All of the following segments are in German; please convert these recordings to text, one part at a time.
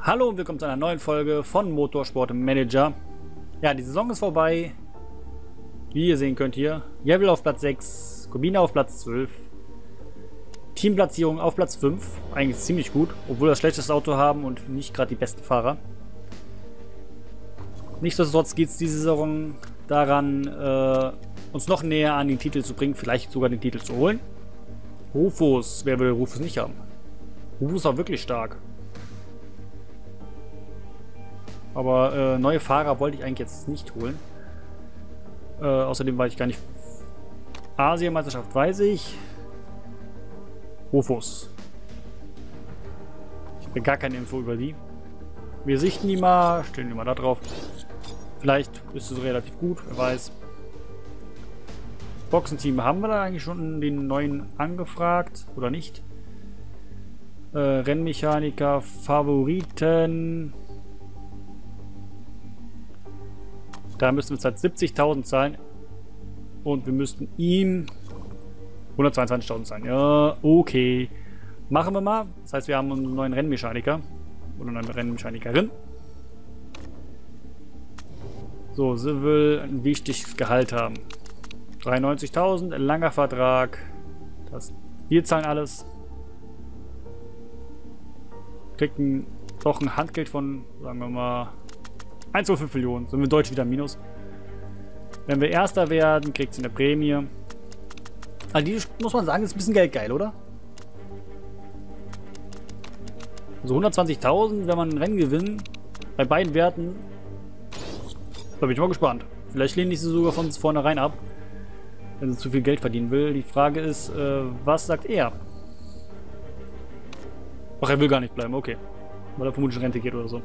Hallo und willkommen zu einer neuen Folge von Motorsport Manager. Ja, die Saison ist vorbei. Wie ihr sehen könnt hier. Jebel auf Platz 6, Kubina auf Platz 12. Teamplatzierung auf Platz 5. Eigentlich ziemlich gut, obwohl wir das schlechteste Auto haben und nicht gerade die besten Fahrer. Nichtsdestotrotz geht es diese Saison daran, uns noch näher an den Titel zu bringen, vielleicht sogar den Titel zu holen. Rufus, wer will Rufus nicht haben? Rufus war wirklich stark. Aber neue Fahrer wollte ich eigentlich jetzt nicht holen. Außerdem weiß ich gar nicht. Asienmeisterschaft weiß ich. Rufus. Ich habe gar keine Info über die. Wir sichten die mal, stellen die mal da drauf. Vielleicht ist es relativ gut, wer weiß. Boxenteam haben wir da eigentlich schon den neuen angefragt oder nicht? Rennmechaniker, Favoriten. Da müssen wir jetzt halt 70.000 zahlen. Und wir müssten ihm 122.000 zahlen. Ja, okay. Machen wir mal. Das heißt, wir haben einen neuen Rennmechaniker. Oder eine Rennmechanikerin. So, sie will ein wichtiges Gehalt haben. 93.000, langer Vertrag. Wir zahlen alles. Kriegt doch ein Handgeld von, sagen wir mal, 1,5 Millionen. Sind wir in Deutsch wieder minus. Wenn wir Erster werden, kriegt sie eine Prämie. Also die, muss man sagen, ist ein bisschen geldgeil, oder? Also 120.000, wenn man ein Rennen gewinnt, bei beiden Werten, da bin ich mal gespannt. Vielleicht lehne ich sie sogar von vornherein ab, wenn sie zu viel Geld verdienen will. Die Frage ist, was sagt er? Ach, er will gar nicht bleiben, okay. Weil er vermutlich in Rente geht oder so.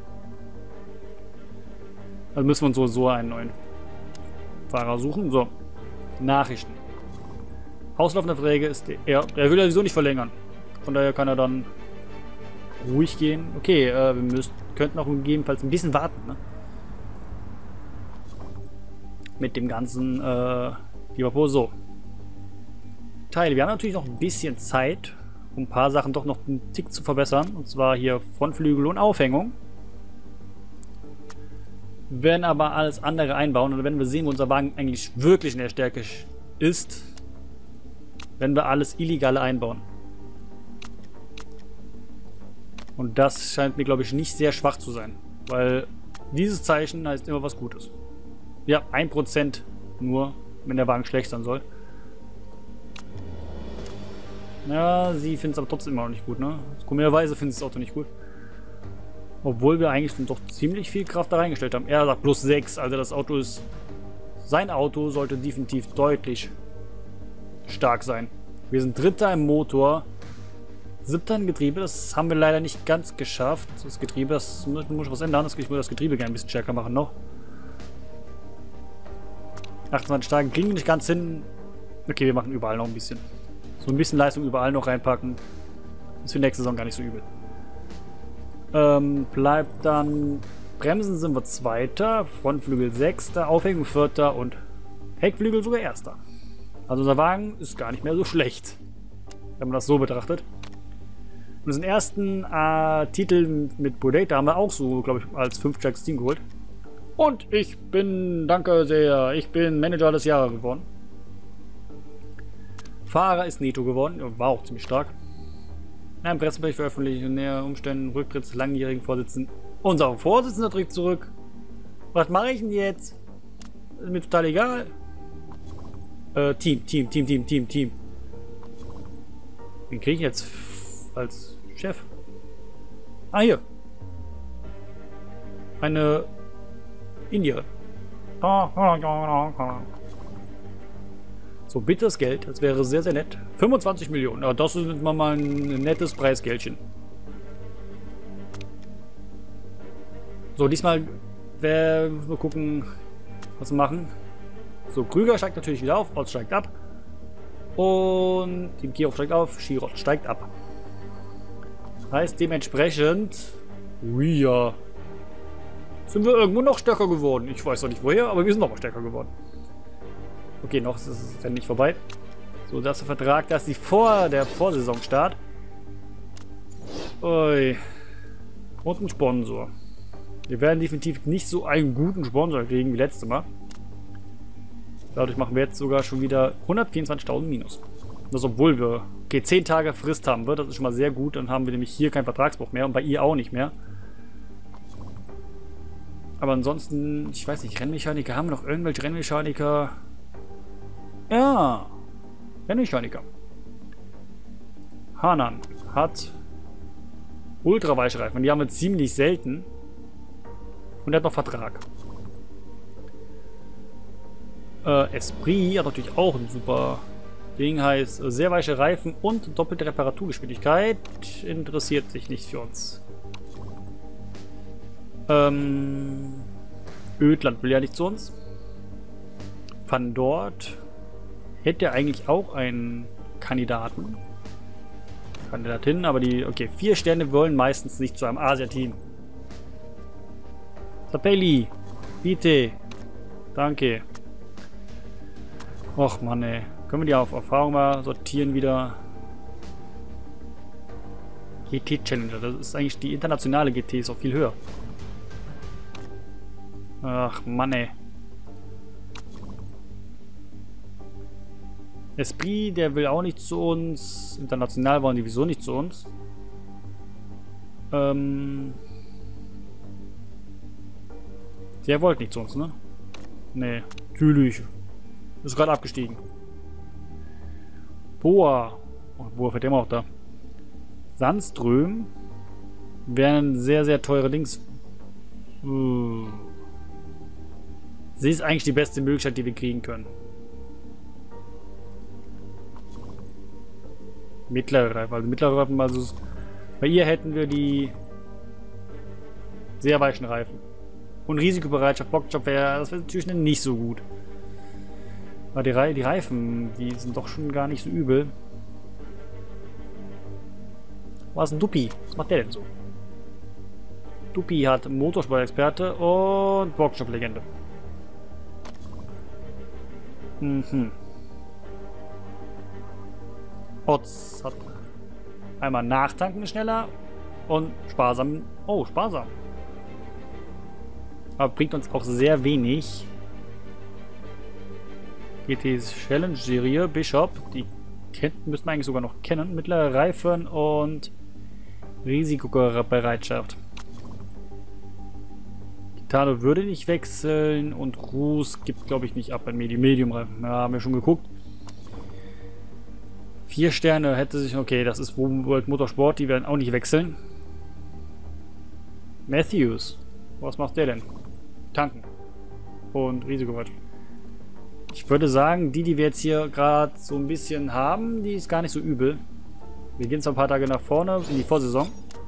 Also müssen wir uns sowieso einen neuen Fahrer suchen. So, Nachrichten. Auslaufende Verträge ist er will ja sowieso nicht verlängern. Von daher kann er dann ruhig gehen. Okay, wir könnten auch gegebenenfalls ein bisschen warten, ne? Mit dem ganzen Liverpool. So. Teile. Wir haben natürlich noch ein bisschen Zeit, um ein paar Sachen doch noch einen Tick zu verbessern. Und zwar hier Frontflügel und Aufhängung. Werden aber alles andere einbauen. Und wenn wir sehen, wo unser Wagen eigentlich wirklich in der Stärke ist, werden wir alles Illegale einbauen. Und das scheint mir, glaube ich, nicht sehr schwach zu sein. Weil dieses Zeichen heißt immer was Gutes. Ja, 1% nur, wenn der Wagen schlecht sein soll. Ja, sie findet es aber trotzdem immer noch nicht gut, ne? Komischerweise findet sie das Auto nicht gut. Obwohl wir eigentlich doch ziemlich viel Kraft da reingestellt haben. Er sagt plus 6, also das Auto ist... Sein Auto sollte definitiv deutlich stark sein. Wir sind Dritter im Motor. 7. im Getriebe, das haben wir leider nicht ganz geschafft. Das Getriebe, das muss was ändern. Ich muss das Getriebe gerne ein bisschen stärker machen noch. 28 stark, kriegen wir nicht ganz hin. Okay, wir machen überall noch ein bisschen. So ein bisschen Leistung überall noch reinpacken. Ist für nächste Saison gar nicht so übel. Bleibt dann... Bremsen sind wir 2. Frontflügel 6. Aufhängung 4. und Heckflügel sogar 1. Also unser Wagen ist gar nicht mehr so schlecht, wenn man das so betrachtet. Unseren ersten Titel mit Bodate haben wir auch so, glaube ich, als 5-stärkstes Team geholt. Und ich bin, danke sehr, ich bin Manager des Jahres geworden. Fahrer ist Neto geworden, war auch ziemlich stark. Ein Pressebericht veröffentlicht in näheren Umständen, Rücktritt des langjährigen Vorsitzenden. Unser Vorsitzender tritt zurück. Was mache ich denn jetzt? Ist mir total egal. Team. Wen kriege ich jetzt als Chef? Ah, hier. Eine Indierin. So, bitte das Geld. Das wäre sehr, sehr nett. 25 Millionen. Ja, das ist mal ein nettes Preisgeldchen. So, diesmal werden wir gucken, was wir machen. So, Krüger steigt natürlich wieder auf. Otz steigt ab. Und Team Kirov steigt auf. Schirot steigt ab. Heißt dementsprechend... Ja. Sind wir irgendwo noch stärker geworden. Ich weiß noch nicht woher, aber wir sind noch mal stärker geworden. Okay, noch ist es dann nicht vorbei. So, das ist der Vertrag, das ist vor der Vorsaisonstart. Ui. Und einen Sponsor. Wir werden definitiv nicht so einen guten Sponsor kriegen wie letztes Mal. Dadurch machen wir jetzt sogar schon wieder 124.000 minus. Das obwohl wir 10 Tage Frist haben wird. Das ist schon mal sehr gut. Dann haben wir nämlich hier keinen Vertragsbruch mehr und bei ihr auch nicht mehr. Aber ansonsten, ich weiß nicht, Rennmechaniker, haben wir noch irgendwelche Rennmechaniker? Ja, Rennmechaniker. Hanan hat ultraweiche Reifen. Die haben wir ziemlich selten. Und er hat noch Vertrag. Esprit hat natürlich auch ein super Ding. Heißt, sehr weiche Reifen und doppelte Reparaturgeschwindigkeit. Interessiert sich nicht für uns. Ödland will ja nicht zu uns. Van dort hätte eigentlich auch einen Kandidaten. Kandidatin, aber die... Okay, 4 Sterne wollen meistens nicht zu einem Asia-Team. Sapelli, bitte. Danke. Och Mann, ey. Können wir die auf Erfahrung mal sortieren wieder? GT Challenger, das ist eigentlich die internationale GT, ist auch viel höher. Ach Mann, ey. Esprit, der will auch nicht zu uns. International wollen die wieso nicht zu uns. Der wollte nicht zu uns, ne? Nee, natürlich. Ist gerade abgestiegen. Boa. Oh, Boa fährt immer auch da. Sandström. Wären sehr, sehr teure Dings. Sie ist eigentlich die beste Möglichkeit, die wir kriegen können. Mittlere Reifen. Also mittlere Reifen, also bei ihr hätten wir die sehr weichen Reifen. Und Risikobereitschaft, Bockjob wäre, das wäre natürlich nicht so gut. Aber die Reifen, die sind doch schon gar nicht so übel. Was ist ein Duppi? Was macht der denn so? Duppi hat Motorsport-Experte und Bockjob-Legende. Otz hat einmal nachtanken schneller und sparsam. Oh, sparsam. Aber bringt uns auch sehr wenig. GT Challenge Serie, Bishop, die müssen wir eigentlich sogar noch kennen. Mittlere Reifen und Risikobereitschaft. Gitano würde nicht wechseln und Ruß gibt, glaube ich, nicht ab bei Medium-Reifen. Ja, haben wir schon geguckt. 4 Sterne hätte sich... Okay, das ist World Motorsport, die werden auch nicht wechseln. Matthews. Was macht der denn? Tanken. Und Risikobereitschaft. Ich würde sagen, die wir jetzt hier gerade so ein bisschen haben, die ist gar nicht so übel. Wir gehen zwar ein paar Tage nach vorne in die Vorsaison.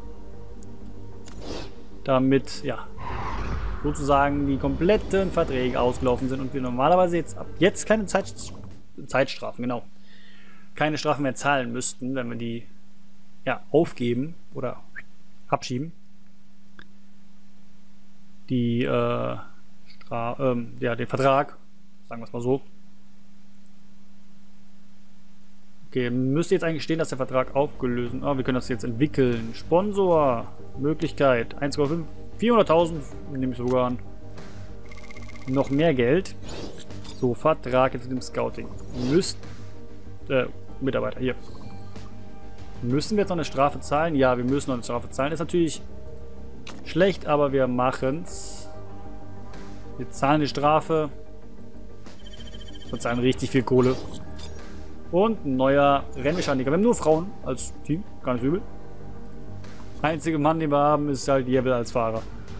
Damit, ja, sozusagen die kompletten Verträge ausgelaufen sind und wir normalerweise jetzt ab jetzt keine Zeitstrafen, genau. Keine Strafen mehr zahlen müssten, wenn wir die, ja, aufgeben oder abschieben. Die, ja, den Vertrag. Sagen wir es mal so. Okay, müsste jetzt eigentlich stehen, dass der Vertrag aufgelöst ist. Oh, wir können das jetzt entwickeln. Sponsor. Möglichkeit. 1,5. 400.000. Nehme ich sogar an. Noch mehr Geld. So, Vertrag jetzt mit dem Scouting. Mitarbeiter, hier. Müssen wir jetzt noch eine Strafe zahlen? Ja, wir müssen noch eine Strafe zahlen. Ist natürlich schlecht, aber wir machen es. Wir zahlen die Strafe. Wir zahlen richtig viel Kohle. Und ein neuer Rennmechaniker. Wir haben nur Frauen als Team. Gar nicht übel. Einzige Mann, den wir haben, ist halt Jebel als Fahrer.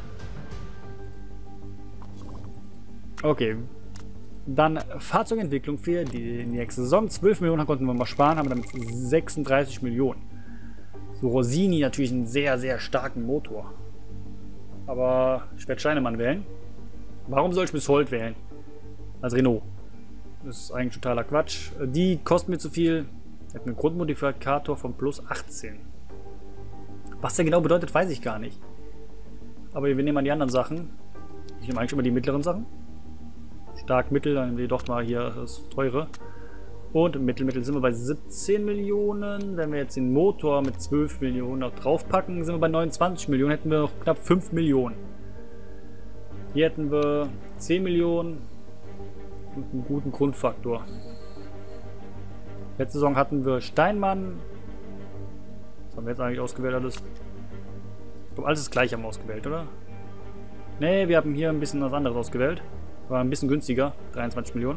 Okay. Dann Fahrzeugentwicklung für die nächste Saison. 12 Millionen konnten wir mal sparen, haben damit 36 Millionen. So, Rosini natürlich einen sehr, sehr starken Motor. Aber ich werde Scheinemann wählen. Warum soll ich Miss Holt wählen? Als Renault. Das ist eigentlich totaler Quatsch. Die kosten mir zu viel. Hat einen Grundmodifikator von plus 18. Was der genau bedeutet, weiß ich gar nicht. Aber wir nehmen mal die anderen Sachen. Ich nehme eigentlich immer die mittleren Sachen. Stark mittel, dann nehmen wir doch mal hier das teure. Und im Mittel sind wir bei 17 Millionen. Wenn wir jetzt den Motor mit 12 Millionen noch draufpacken, sind wir bei 29 Millionen. Hätten wir noch knapp 5 Millionen. Hier hätten wir 10 Millionen und einen guten Grundfaktor. Letzte Saison hatten wir Steinmann. Was haben wir jetzt eigentlich ausgewählt alles? Ich glaube, alles das gleiche haben wir ausgewählt, oder? Ne, wir haben hier ein bisschen was anderes ausgewählt. War ein bisschen günstiger. 23 Millionen.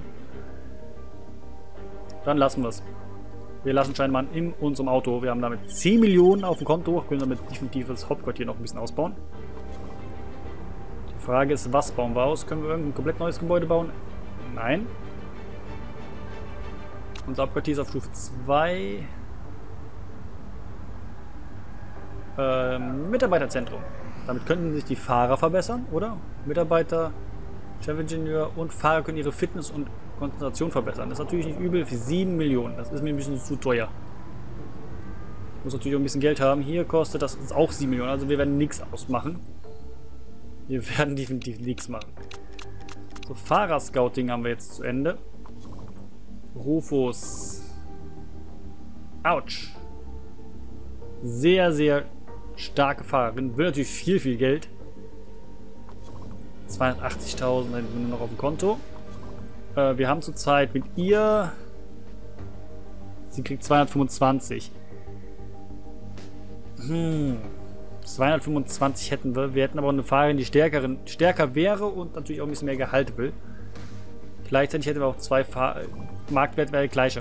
Dann lassen wir es. Wir lassen Steinmann in unserem Auto. Wir haben damit 10 Millionen auf dem Konto. Können damit definitiv das Hauptquartier noch ein bisschen ausbauen. Die Frage ist, was bauen wir aus? Können wir irgendein komplett neues Gebäude bauen? Nein. Unser Hauptquartier ist auf Stufe 2. Mitarbeiterzentrum. Damit könnten sich die Fahrer verbessern, oder? Mitarbeiter, Chefingenieur und Fahrer können ihre Fitness und Konzentration verbessern. Das ist natürlich nicht übel für 7 Millionen. Das ist mir ein bisschen zu teuer. Ich muss natürlich auch ein bisschen Geld haben. Hier kostet das auch 7 Millionen. Also wir werden nichts ausmachen. Wir werden definitiv nichts machen. So, Fahrer-Scouting haben wir jetzt zu Ende. Rufus. Autsch. Sehr, sehr starke Fahrerin. Will natürlich viel, viel Geld. 280.000 nur noch auf dem Konto. Wir haben zurzeit mit ihr... Sie kriegt 225. 225 hätten wir. Wir hätten aber auch eine Fahrerin, die stärker wäre und natürlich auch ein bisschen mehr Gehalt will. Gleichzeitig hätten wir auch zwei Marktwert wäre der gleiche.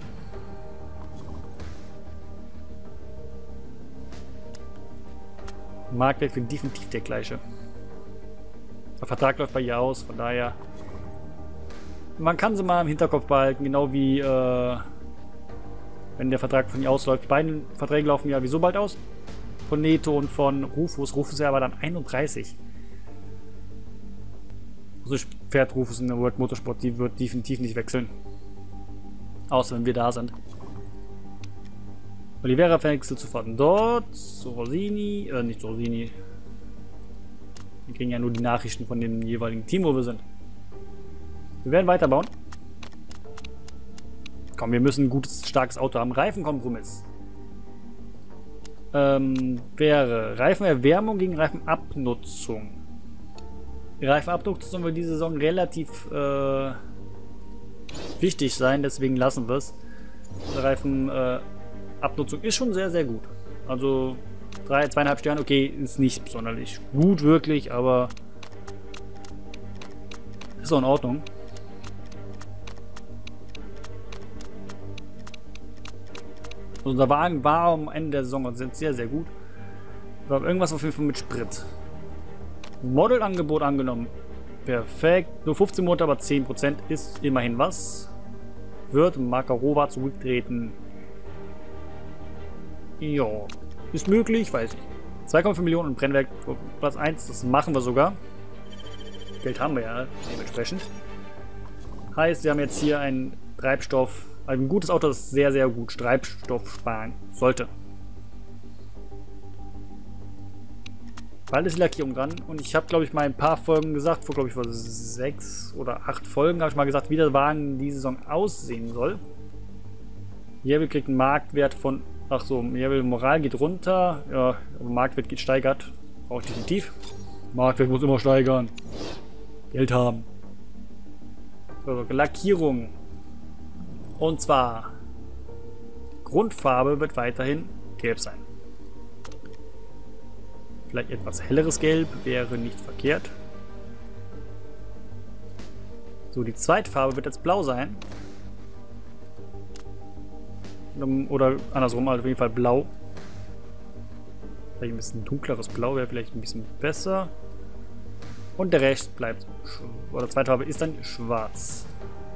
Marktwert wird definitiv der gleiche. Der Vertrag läuft bei ihr aus, von daher... Man kann sie mal im Hinterkopf behalten, genau wie wenn der Vertrag von ihr ausläuft. Die beiden Verträge laufen ja wieso bald aus? Von Neto und von Rufus. Rufus ist ja aber dann 31. Also fährt Rufus in der World Motorsport, die wird definitiv nicht wechseln. Außer wenn wir da sind. Oliveira wechselt sofort dort. Zu Rosini. Nicht zu Rosini. Wir kriegen ja nur die Nachrichten von dem jeweiligen Team, wo wir sind. Wir werden weiterbauen. Komm, wir müssen ein gutes, starkes Auto haben. Reifenkompromiss. Wäre Reifenerwärmung gegen Reifenabnutzung. Die Reifenabnutzung wird diese Saison relativ wichtig sein, deswegen lassen wir es. Reifenabnutzung ist schon sehr, sehr gut. Also 2,5 Sterne, okay, ist nicht sonderlich gut wirklich, aber ist auch in Ordnung. Unser Wagen war am Ende der Saison und sind sehr, sehr gut. Wir haben irgendwas auf jeden Fall mit Sprit. Modelangebot angenommen. Perfekt. Nur 15 Monate, aber 10% ist immerhin was. Wird Makarova zurücktreten. Ja. Ist möglich, weiß ich. 2,5 Millionen und Brennwerk Platz 1. Das machen wir sogar. Geld haben wir ja dementsprechend. Heißt, wir haben jetzt hier einen Treibstoff. Ein gutes Auto, das sehr, sehr gut Treibstoff sparen sollte. Bald ist die Lackierung dran. Und ich habe, glaube ich, mal ein paar Folgen gesagt, vor 6 oder 8 Folgen, habe ich mal gesagt, wie der Wagen die Saison aussehen soll. Jevel kriegt einen Marktwert von... Ach so, Jevel Moral geht runter. Ja, aber Marktwert geht steigert. Auch definitiv. Marktwert muss immer steigern. Geld haben. Also, Lackierung. Und zwar, Grundfarbe wird weiterhin gelb sein. Vielleicht etwas helleres Gelb wäre nicht verkehrt. So, die Zweitfarbe wird jetzt blau sein. Oder andersrum, also auf jeden Fall blau. Vielleicht ein bisschen dunkleres Blau wäre vielleicht ein bisschen besser. Und der Rest bleibt, oder Zweitfarbe ist dann schwarz.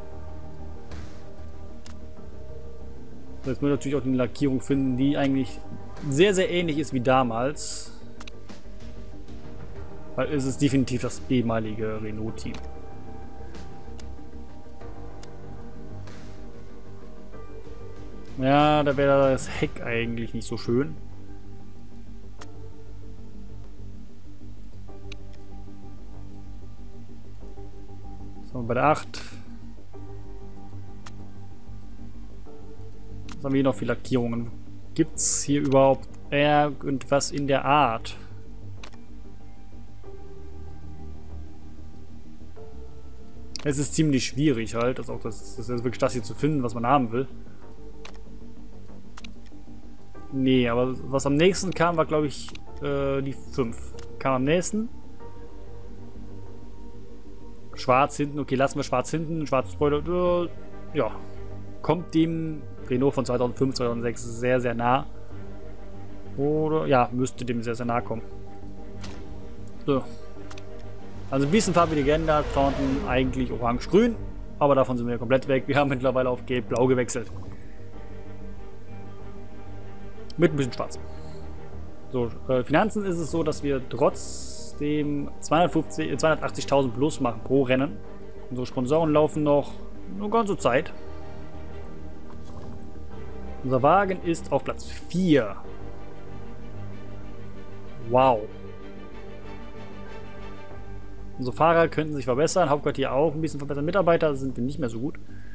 Jetzt müssen wir natürlich auch eine Lackierung finden, die eigentlich sehr, sehr ähnlich ist wie damals. Weil es ist definitiv das ehemalige Renault-Team. Ja, da wäre das Heck eigentlich nicht so schön. So, bei der 8. Was haben wir hier noch für Lackierungen? Gibt es hier überhaupt irgendwas in der Art? Es ist ziemlich schwierig halt, das ist wirklich das hier zu finden, was man haben will. Nee, aber was am nächsten kam, war glaube ich die 5. Kam am nächsten. Schwarz hinten, okay, lassen wir schwarz hinten, schwarzes Spoiler, ja. Kommt dem Renault von 2005, 2006 sehr, sehr nah. Oder, ja, müsste dem sehr, sehr nah kommen. So. Also ein bisschen Farbe geändert, Fronten eigentlich orange-grün, aber davon sind wir komplett weg. Wir haben mittlerweile auf gelb-blau gewechselt. Mit ein bisschen schwarz. So, Finanzen ist es so, dass wir trotzdem 280.000 plus machen pro Rennen. Unsere Sponsoren laufen noch eine ganze Zeit. Unser Wagen ist auf Platz 4. Wow. Unsere Fahrer könnten sich verbessern, Hauptquartier auch ein bisschen verbessern. Mitarbeiter sind wir nicht mehr so gut.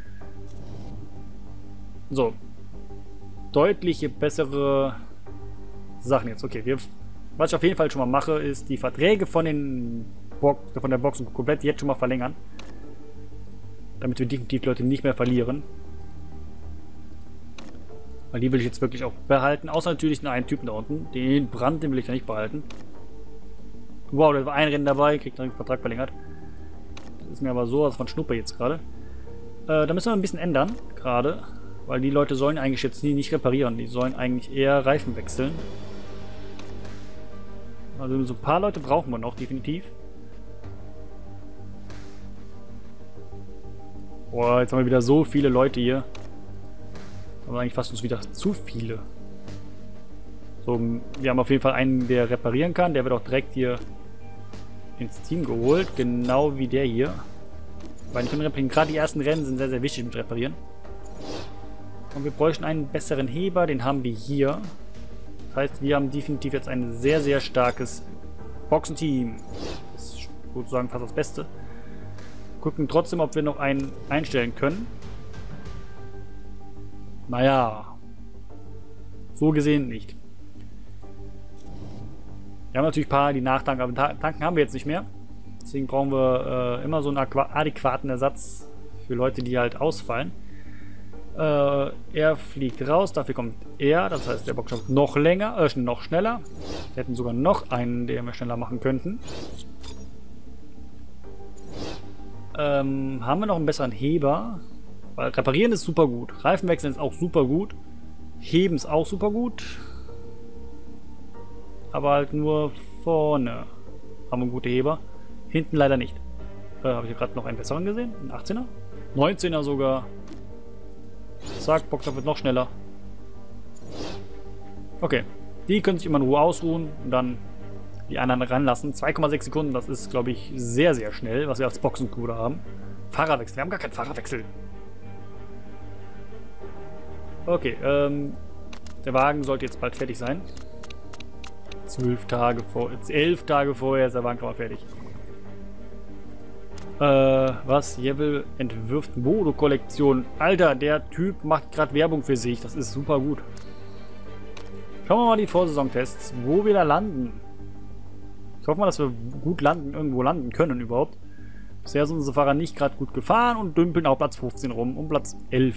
So. Deutliche bessere Sachen jetzt. Okay, was ich auf jeden Fall schon mal mache, ist die Verträge von der Boxen komplett jetzt schon mal verlängern. Damit wir definitiv Leute nicht mehr verlieren. Weil die will ich jetzt wirklich auch behalten. Außer natürlich den einen Typen da unten. Den Brand, den will ich ja nicht behalten. Wow, da war ein Rennen dabei, kriegt einen Vertrag verlängert. Das ist mir aber sowas von Schnuppe jetzt gerade. Da müssen wir ein bisschen ändern, gerade. Weil die Leute sollen eigentlich jetzt nicht reparieren. Die sollen eigentlich eher Reifen wechseln. Also so ein paar Leute brauchen wir noch, definitiv. Boah, jetzt haben wir wieder so viele Leute hier. Aber eigentlich fast uns wieder zu viele. So, wir haben auf jeden Fall einen, der reparieren kann. Der wird auch direkt hier ins Team geholt. Genau wie der hier. Weil ich finde, gerade die ersten Rennen sind sehr, sehr wichtig mit Reparieren. Und wir bräuchten einen besseren Heber. Den haben wir hier. Das heißt, wir haben definitiv jetzt ein sehr, sehr starkes Boxenteam. Das ist sozusagen fast das Beste. Gucken trotzdem, ob wir noch einen einstellen können. Naja. So gesehen nicht. Wir haben natürlich ein paar, die nachtanken, aber tanken haben wir jetzt nicht mehr. Deswegen brauchen wir immer so einen adäquaten Ersatz für Leute, die halt ausfallen. Er fliegt raus, dafür kommt er, das heißt der Boxer noch länger, noch schneller. Wir hätten sogar noch einen, den wir schneller machen könnten. Haben wir noch einen besseren Heber? Weil reparieren ist super gut, Reifen wechseln ist auch super gut, heben ist auch super gut. Aber halt nur vorne haben wir gute Heber, hinten leider nicht. Habe ich hier gerade noch einen besseren gesehen? Ein 18er? 19er sogar. Zack, Boxer wird noch schneller. Okay, die können sich immer in Ruhe ausruhen und dann die anderen ranlassen. 2,6 Sekunden, das ist, glaube ich, sehr, sehr schnell, was wir als Boxencrew da haben. Fahrerwechsel, wir haben gar keinen Fahrerwechsel. Okay, der Wagen sollte jetzt bald fertig sein. 11 Tage vorher ist der Wagen mal fertig. Was? Jebel entwirft Modo-Kollektion. Alter, der Typ macht gerade Werbung für sich. Das ist super gut. Schauen wir mal die Vorsaisontests, wo wir da landen. Ich hoffe mal, dass wir gut irgendwo landen können überhaupt. Bisher sind unsere Fahrer nicht gerade gut gefahren und dümpeln auf Platz 15 rum und Platz 11.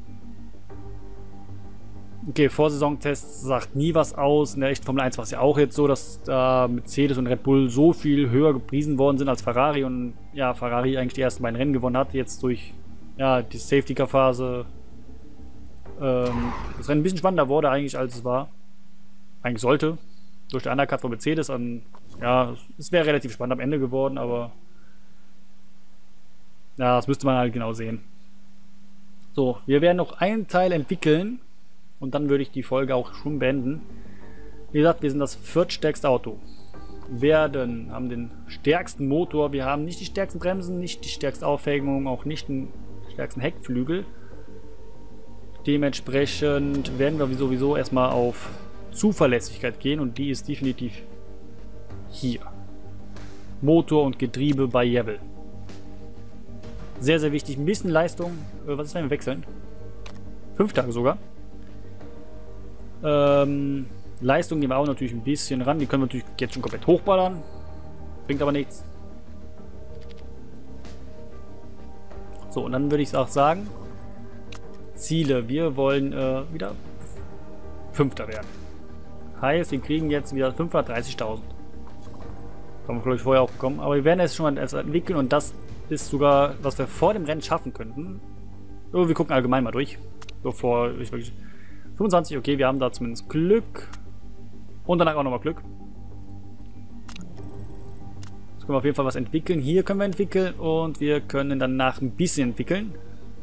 Okay, Vorsaisontests sagt nie was aus. In der echten Formel 1 war es ja auch jetzt so, dass Mercedes und Red Bull so viel höher gepriesen worden sind als Ferrari und ja, Ferrari eigentlich die ersten beiden Rennen gewonnen hat. Jetzt durch ja, die Safety-Car-Phase das Rennen ein bisschen spannender wurde eigentlich, als es war. Eigentlich sollte. Durch den Undercut von Mercedes. Ja, es wäre relativ spannend am Ende geworden, aber ja, das müsste man halt genau sehen. So, wir werden noch einen Teil entwickeln. Und dann würde ich die Folge auch schon beenden. Wie gesagt, wir sind das viertstärkste Auto. Wir haben den stärksten Motor. Wir haben nicht die stärksten Bremsen, nicht die stärkste Aufhängung, auch nicht den stärksten Heckflügel. Dementsprechend werden wir sowieso erstmal auf Zuverlässigkeit gehen. Und die ist definitiv hier. Motor und Getriebe bei Jebel. Sehr, sehr wichtig. Ein bisschen Leistung. Was ist, wenn wir wechseln? 5 Tage sogar. Leistung gehen wir auch natürlich ein bisschen ran. Die können wir natürlich jetzt schon komplett hochballern. Bringt aber nichts. So, und dann würde ich auch sagen, Ziele. Wir wollen wieder Fünfter werden. Heißt, wir kriegen jetzt wieder 530.000. Haben wir, glaube ich, vorher auch bekommen. Aber wir werden es schon mal erst entwickeln und das ist sogar, was wir vor dem Rennen schaffen könnten. So, wir gucken allgemein mal durch. Bevor ich wirklich... 25, okay, wir haben da zumindest Glück. Und danach auch nochmal Glück. Jetzt können wir auf jeden Fall was entwickeln. Hier können wir entwickeln und wir können danach ein bisschen entwickeln.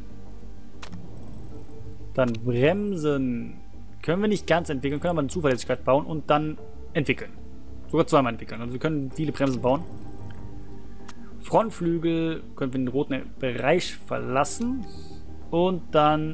Dann Bremsen können wir nicht ganz entwickeln, können aber eine Zuverlässigkeit bauen und dann entwickeln. Sogar zweimal entwickeln. Also wir können viele Bremsen bauen. Frontflügel können wir den roten Bereich verlassen. Und dann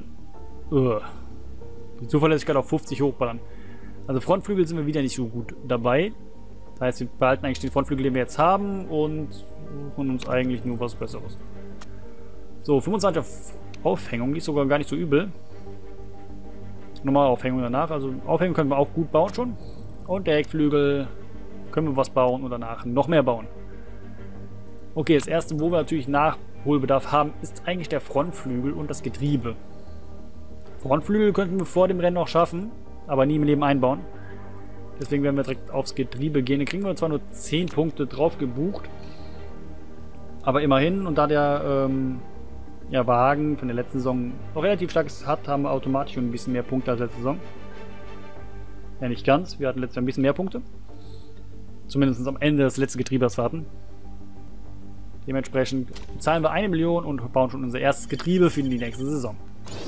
die Zuverlässigkeit auf 50 hochballern. Also Frontflügel sind wir wieder nicht so gut dabei. Das heißt, wir behalten eigentlich den Frontflügel, den wir jetzt haben und suchen uns eigentlich nur was Besseres. So, 25 auf Aufhängung, die ist sogar gar nicht so übel. Normale Aufhängung danach, also Aufhängung können wir auch gut bauen schon. Und der Heckflügel können wir was bauen und danach noch mehr bauen. Okay, das erste, wo wir natürlich Nachholbedarf haben, ist eigentlich der Frontflügel und das Getriebe. Frontflügel könnten wir vor dem Rennen noch schaffen, aber nie im Leben einbauen. Deswegen werden wir direkt aufs Getriebe gehen. Da kriegen wir zwar nur 10 Punkte drauf gebucht, aber immerhin, und da der Wagen von der letzten Saison noch relativ starkes hat, haben wir automatisch schon ein bisschen mehr Punkte als letzte Saison. Ja, nicht ganz. Wir hatten letztes Jahr ein bisschen mehr Punkte. Zumindest am Ende des letzten Getriebes hatten. Dementsprechend zahlen wir 1 Million und bauen schon unser erstes Getriebe für die nächste Saison.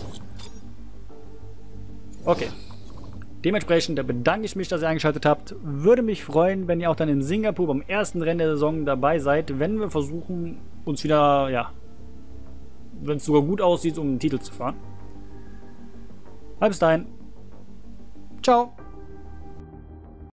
Okay. Dementsprechend bedanke ich mich, dass ihr eingeschaltet habt. Würde mich freuen, wenn ihr auch dann in Singapur beim ersten Rennen der Saison dabei seid, wenn wir versuchen, uns wieder, ja, wenn es sogar gut aussieht, um den Titel zu fahren. Bis dahin. Ciao.